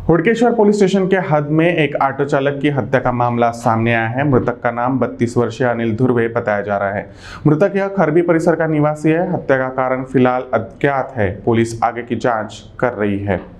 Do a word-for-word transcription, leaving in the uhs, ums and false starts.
Hudkeshwar police station के हद में एक ऑटो चालक की हत्या का मामला सामने आया है। मृतक का नाम बत्तीस वर्षीय अनिल धुर्वे बताया जा रहा है। मृतक यह खरबी परिसर का निवासी है। हत्या का कारण फिलहाल अज्ञात है। पुलिस आगे की जांच कर रही है।